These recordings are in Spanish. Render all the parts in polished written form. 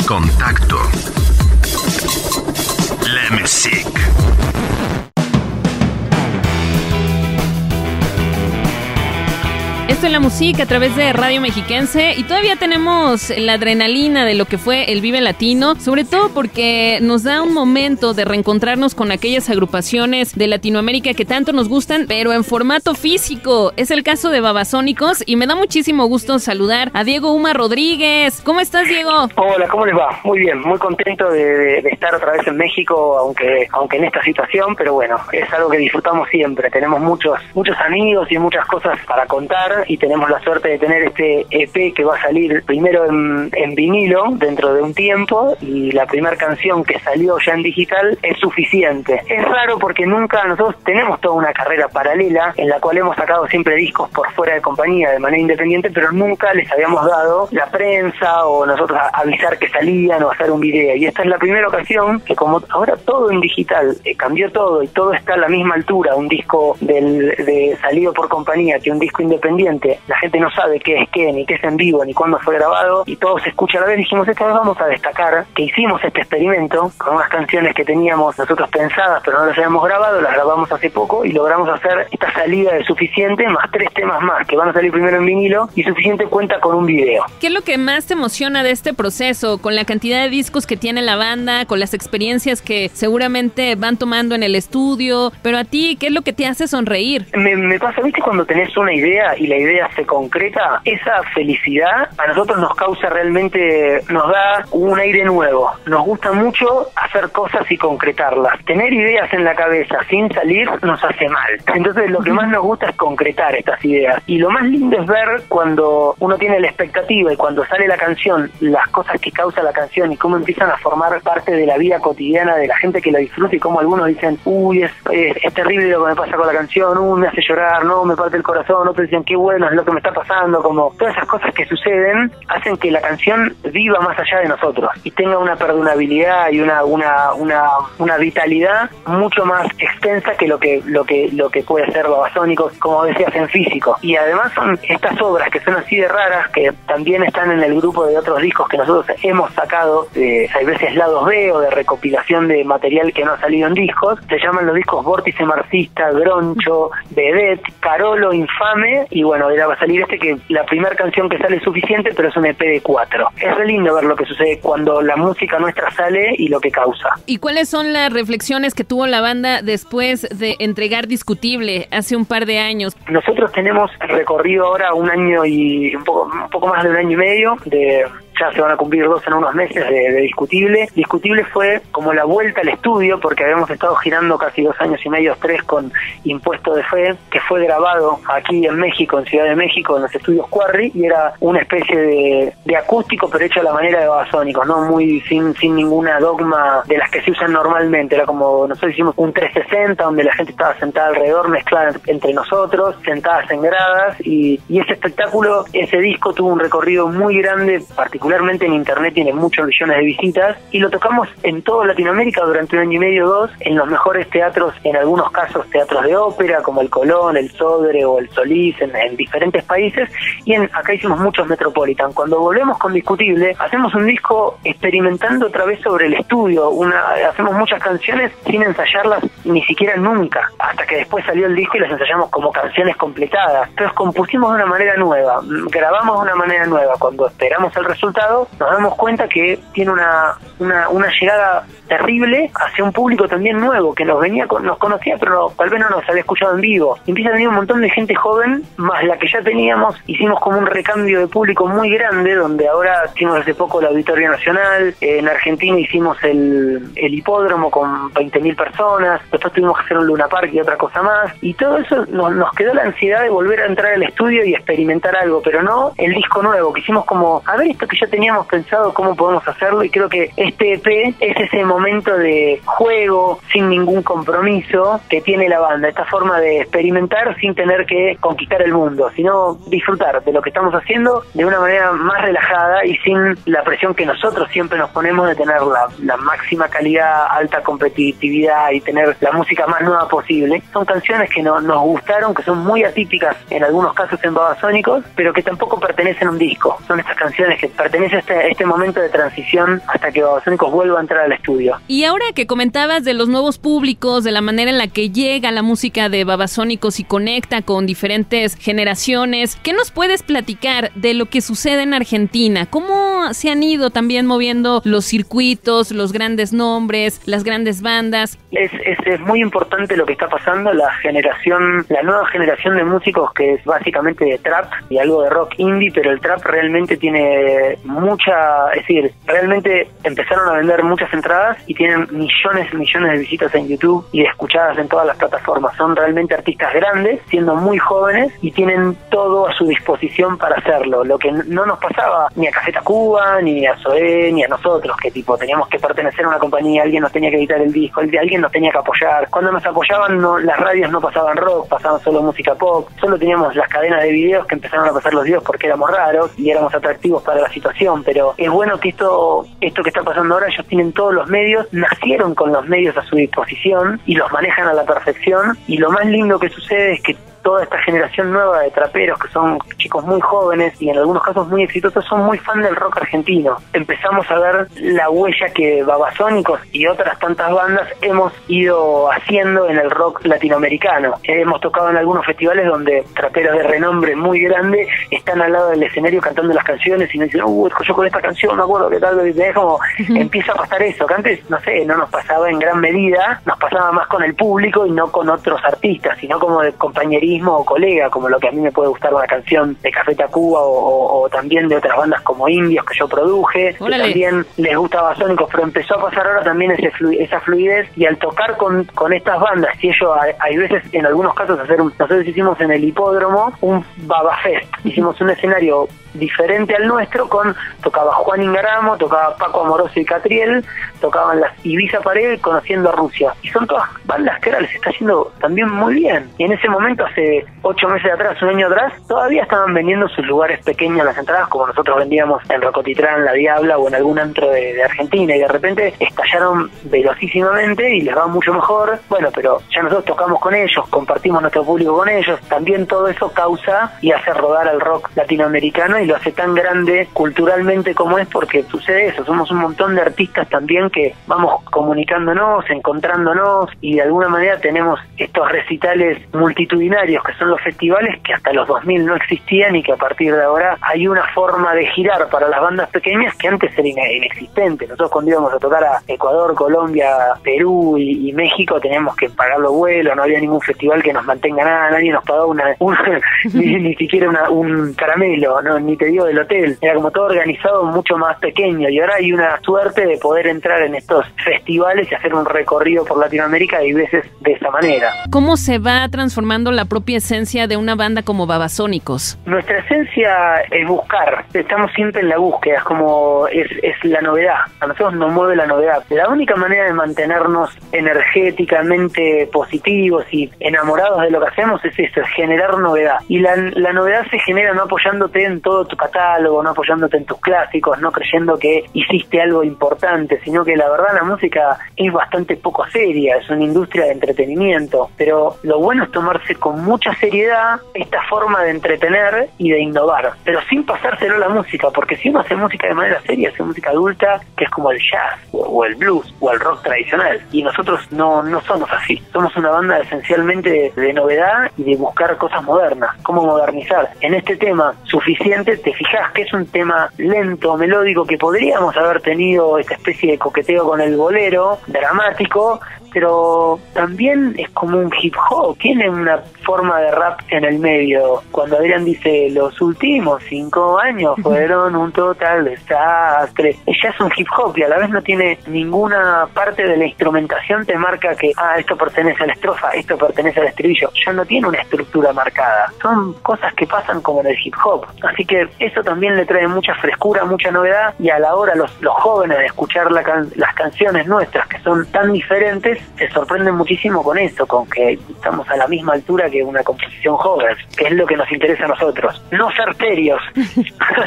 Contacto. La musique. Esto es La Música a través de Radio Mexiquense y todavía tenemos la adrenalina de lo que fue el Vive Latino, sobre todo porque nos da un momento de reencontrarnos con aquellas agrupaciones de Latinoamérica que tanto nos gustan, pero en formato físico. Es el caso de Babasónicos y me da muchísimo gusto saludar a Diego Uma Rodríguez. ¿Cómo estás, Diego? Hola, ¿cómo les va? Muy bien, muy contento de estar otra vez en México, aunque en esta situación, pero bueno, es algo que disfrutamos siempre. Tenemos muchos amigos y muchas cosas para contar. Y tenemos la suerte de tener este EP que va a salir primero en vinilo dentro de un tiempo, y la primera canción que salió ya en digital es Suficiente. Es raro porque nosotros tenemos toda una carrera paralela en la cual hemos sacado siempre discos por fuera de compañía de manera independiente, pero nunca les habíamos dado la prensa o nosotros avisar que salían o hacer un video, y esta es la primera ocasión que, como ahora todo en digital cambió todo y todo está a la misma altura, un disco de salido por compañía que un disco independiente, la gente no sabe qué es qué, ni qué es en vivo, ni cuándo fue grabado, y todo se escucha a la vez. Dijimos, esta vez vamos a destacar que hicimos este experimento con unas canciones que teníamos nosotros pensadas, pero no las habíamos grabado, las grabamos hace poco y logramos hacer esta salida de Suficiente, más 3 temas más que van a salir primero en vinilo, y Suficiente cuenta con un video. ¿Qué es lo que más te emociona de este proceso? Con la cantidad de discos que tiene la banda, con las experiencias que seguramente van tomando en el estudio, pero a ti, ¿qué es lo que te hace sonreír? Me pasa, ¿viste? Cuando tenés una idea y la idea se concreta, esa felicidad a nosotros nos causa realmente, nos da un aire nuevo. Nos gusta mucho hacer cosas y concretarlas. Tener ideas en la cabeza sin salir nos hace mal. Entonces lo que más nos gusta es concretar estas ideas. Y lo más lindo es ver cuando uno tiene la expectativa y cuando sale la canción, las cosas que causa la canción y cómo empiezan a formar parte de la vida cotidiana de la gente que la disfruta, y cómo algunos dicen, uy, es terrible lo que me pasa con la canción, me hace llorar, no, me parte el corazón, otros dicen, qué bueno es lo que me está pasando, como todas esas cosas que suceden hacen que la canción viva más allá de nosotros y tenga una perdurabilidad y una vitalidad mucho más extensa que lo que puede ser Babasónicos, como decías, en físico. Y además son estas obras que son así de raras, que también están en el grupo de otros discos que nosotros hemos sacado, hay veces lados B o de recopilación de material que no ha salido en discos. Se llaman los discos Vórtice Marxista, Groncho, Vedette, Carolo, Infame, y bueno, ahora va a salir que la primera canción que sale es Suficiente, pero es un EP de 4. Es re lindo ver lo que sucede cuando la música nuestra sale y lo que causa. ¿Y cuáles son las reflexiones que tuvo la banda después de entregar Discutible hace un par de años? Nosotros tenemos recorrido ahora un año y un poco más de un año y medio ya se van a cumplir 2 en unos meses de Discutible. Discutible fue como la vuelta al estudio, porque habíamos estado girando casi 2 años y medio, 3 con Impuesto de Fe, que fue grabado aquí en México, en Ciudad de México, en los estudios Quarry, y era una especie de acústico, pero hecho a la manera de Babasónicos, ¿no? Muy sin ninguna dogma de las que se usan normalmente. Era como, nosotros hicimos un 360, donde la gente estaba sentada alrededor, mezclada entre nosotros, sentadas en gradas, y ese espectáculo, ese disco tuvo un recorrido muy grande, particularmente en internet, tiene muchos millones de visitas, y lo tocamos en toda Latinoamérica durante 1 año y medio, 2, en los mejores teatros, en algunos casos teatros de ópera como el Colón, el Sodre o el Solís, en diferentes países, y acá hicimos muchos Metropolitan. Cuando volvemos con Discutible, hacemos un disco experimentando otra vez sobre el estudio, hacemos muchas canciones sin ensayarlas ni siquiera nunca, hasta que después salió el disco y las ensayamos como canciones completadas. Entonces compusimos de una manera nueva, grabamos de una manera nueva. Cuando esperamos el resultado, nos damos cuenta que tiene una llegada terrible hacia un público también nuevo, que nos conocía, pero tal vez no nos había escuchado en vivo. Empieza a venir un montón de gente joven, más la que ya teníamos. Hicimos como un recambio de público muy grande, donde ahora hicimos hace poco el Auditorio Nacional, en Argentina hicimos el hipódromo con 20.000 personas, después tuvimos que hacer un Luna Park y otra cosa más, y todo eso nos quedó la ansiedad de volver a entrar al estudio y experimentar algo, pero no el disco nuevo, que hicimos como, a ver, esto que ya teníamos pensado, cómo podemos hacerlo, y creo que este EP es ese momento de juego sin ningún compromiso que tiene la banda, esta forma de experimentar sin tener que conquistar el mundo, sino disfrutar de lo que estamos haciendo de una manera más relajada y sin la presión que nosotros siempre nos ponemos de tener la máxima calidad, alta competitividad y tener la música más nueva posible. Son canciones que nos gustaron, que son muy atípicas en algunos casos en Babasónicos, pero que tampoco pertenecen a un disco. Son estas canciones que pertenecen tenés este momento de transición hasta que Babasónicos vuelva a entrar al estudio. Y ahora que comentabas de los nuevos públicos, de la manera en la que llega la música de Babasónicos y conecta con diferentes generaciones, ¿qué nos puedes platicar de lo que sucede en Argentina? ¿Cómo se han ido también moviendo los circuitos, los grandes nombres, las grandes bandas? Es muy importante lo que está pasando, la nueva generación de músicos, que es básicamente de trap y algo de rock indie, pero el trap realmente tiene es decir, realmente empezaron a vender muchas entradas y tienen millones de visitas en YouTube y escuchadas en todas las plataformas. Son realmente artistas grandes, siendo muy jóvenes, y tienen todo a su disposición para hacerlo, lo que no nos pasaba ni a Café Tacuba, ni a Zoé, ni a nosotros, que tipo teníamos que pertenecer a una compañía, alguien nos tenía que editar el disco, alguien nos tenía que apoyar. Cuando nos apoyaban, las radios no pasaban rock, pasaban solo música pop, solo teníamos las cadenas de videos que empezaron a pasar los videos porque éramos raros y éramos atractivos para la situación. Pero es bueno que esto que está pasando ahora, ellos tienen todos los medios, nacieron con los medios a su disposición y los manejan a la perfección, y lo más lindo que sucede es que toda esta generación nueva de traperos, que son chicos muy jóvenes y en algunos casos muy exitosos, son muy fan del rock argentino. Empezamos a ver la huella que Babasónicos y otras tantas bandas hemos ido haciendo en el rock latinoamericano. Hemos tocado en algunos festivales donde traperos de renombre muy grande están al lado del escenario cantando las canciones y nos dicen, yo con esta canción me acuerdo que tal, y como empieza a pasar eso, que antes, no sé, no nos pasaba en gran medida, nos pasaba más con el público y no con otros artistas, sino como de compañerismo o colega, como lo que a mí me puede gustar una canción de Café Tacuba o también de otras bandas como Indios que yo produje, que también les gusta Babasónicos, pero empezó a pasar ahora también esa fluidez, y al tocar con estas bandas, y ellos hay veces, en algunos casos, nosotros hicimos en el hipódromo un Babafest, hicimos un escenario diferente al nuestro, tocaba Juan Ingaramo, tocaba Paco Amoroso y Catriel, tocaban las Ibiza Pared, Conociendo a Rusia, y son todas bandas que ahora les está yendo también muy bien, y en ese momento, hace 8 meses atrás, un año atrás, todavía estaban vendiendo sus lugares pequeños las entradas, como nosotros vendíamos en Rocotitlán, La Diabla o en algún antro de Argentina, y de repente estallaron velocísimamente y les va mucho mejor. Bueno, pero ya nosotros tocamos con ellos, compartimos nuestro público con ellos, también todo eso causa y hace rodar al rock latinoamericano y lo hace tan grande culturalmente como es, porque sucede eso, somos un montón de artistas también que vamos comunicándonos, encontrándonos, y de alguna manera tenemos estos recitales multitudinarios que son los festivales, que hasta los 2000 no existían y que a partir de ahora hay una forma de girar para las bandas pequeñas que antes era inexistente. Nosotros cuando íbamos a tocar a Ecuador, Colombia, Perú y México teníamos que pagar los vuelos, no había ningún festival que nos mantenga nada, nadie nos pagaba ni siquiera un caramelo, no, ni te digo del hotel, era como todo organizado mucho más pequeño, y ahora hay una suerte de poder entrar en estos festivales y hacer un recorrido por Latinoamérica y veces de esa manera. ¿Cómo se va transformando la propia esencia de una banda como Babasónicos? Nuestra esencia es buscar, estamos siempre en la búsqueda, es la novedad, a nosotros nos mueve la novedad. La única manera de mantenernos energéticamente positivos y enamorados de lo que hacemos es eso, es generar novedad, y la novedad se genera no apoyándote en todo tu catálogo, no apoyándote en tus clásicos, no creyendo que hiciste algo importante, sino que la verdad la música es bastante poco seria, es una industria de entretenimiento, pero lo bueno es tomarse con mucha seriedad esta forma de entretener y de innovar, pero sin pasárselo a la música, porque si uno hace música de manera seria, hace música adulta, que es como el jazz, o el blues, o el rock tradicional, y nosotros no somos así, somos una banda esencialmente de novedad y de buscar cosas modernas, cómo modernizar. En este tema, Suficiente, te fijas que es un tema lento, melódico, que podríamos haber tenido esta especie de coqueteo con el bolero, dramático, pero también es como un hip hop, tiene una forma de rap en el medio. Cuando Adrián dice, los últimos 5 años fueron un total desastre, ella es un hip hop y a la vez no tiene ninguna parte de la instrumentación, te marca que, esto pertenece a la estrofa, esto pertenece al estribillo, ya no tiene una estructura marcada, son cosas que pasan como en el hip hop, así que eso también le trae mucha frescura, mucha novedad, y a la hora los jóvenes de escuchar las canciones nuestras, que son tan diferentes, se sorprenden muchísimo con eso, con que estamos a la misma altura que una composición joven, que es lo que nos interesa a nosotros, no ser serios.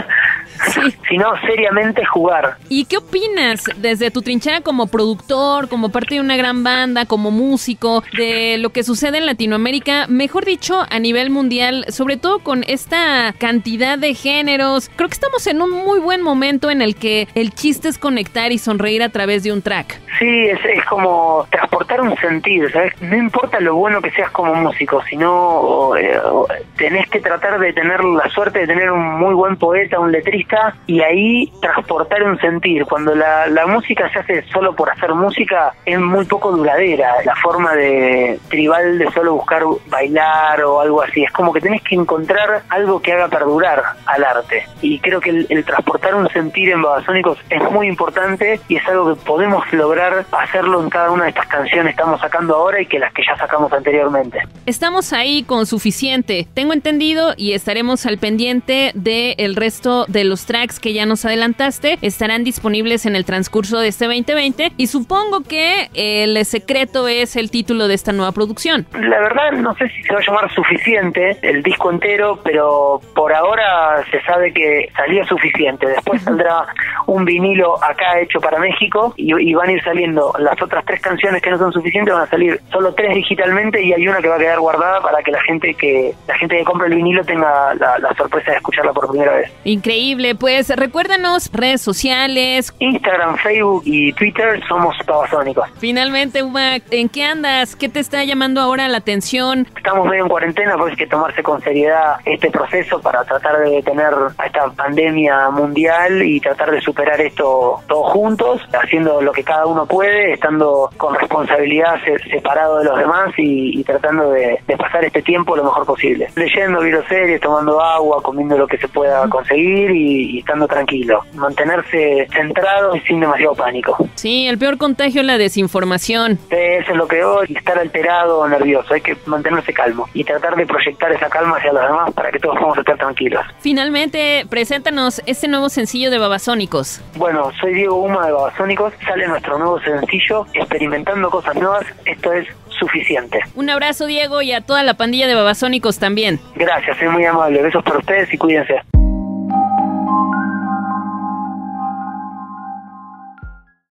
Sí. Sino seriamente jugar. ¿Y qué opinas desde tu trinchera como productor, como parte de una gran banda, como músico, de lo que sucede en Latinoamérica, mejor dicho, a nivel mundial, sobre todo con esta cantidad de géneros? Creo que estamos en un muy buen momento en el que el chiste es conectar y sonreír a través de un track. Sí, es como transportar un sentir, ¿sabes? No importa lo bueno que seas como músico, sino tenés que tratar de tener la suerte de tener un muy buen poeta, un letrista, y ahí transportar un sentir. Cuando la música se hace solo por hacer música, es muy poco duradera. La forma de tribal de solo buscar bailar o algo así, es como que tenés que encontrar algo que haga perdurar al arte. Y creo que el transportar un sentir en Babasónicos es muy importante y es algo que podemos lograr hacerlo en cada una de estas canciones que estamos sacando ahora y que las que ya sacamos anteriormente. Estamos ahí con Suficiente, tengo entendido, y estaremos al pendiente del resto de los tracks que ya nos adelantaste. Estarán disponibles en el transcurso de este 2020 y supongo que el secreto es el título de esta nueva producción. La verdad no sé si se va a llamar Suficiente el disco entero, pero por ahora se sabe que salió Suficiente. Después saldrá un vinilo acá hecho para México y van a ir saliendo las otras 3 canciones que no son suficientes, van a salir solo 3 digitalmente y hay una que va a quedar guardada para que la gente que compre el vinilo tenga la sorpresa de escucharla por primera vez. Increíble, pues recuérdanos redes sociales. Instagram, Facebook y Twitter somos Babasónicos. Finalmente, Uma, ¿en qué andas? ¿Qué te está llamando ahora la atención? Estamos medio en cuarentena, porque hay que tomarse con seriedad este proceso para tratar de detener a esta pandemia mundial y tratar de superar esto todos juntos, haciendo lo que cada uno puede, estando con responsabilidad separado de los demás y tratando de pasar este tiempo lo mejor posible. Leyendo, viendo series, tomando agua, comiendo lo que se pueda conseguir y estando tranquilo. Mantenerse centrado y sin demasiado pánico. Sí, el peor contagio es la desinformación. Eso es lo peor, estar alterado o nervioso. Hay que mantenerse calmo y tratar de proyectar esa calma hacia los demás para que todos podamos estar tranquilos. Finalmente, preséntanos este nuevo sencillo de Babasónicos. Bueno, soy Diego Uma de Babasónicos. Sale nuestro nuevo sencillo, experimentando cosas nuevas. Esto es Suficiente. Un abrazo, Diego, y a toda la pandilla de Babasónicos también. Gracias, es muy amable. Besos para ustedes y cuídense.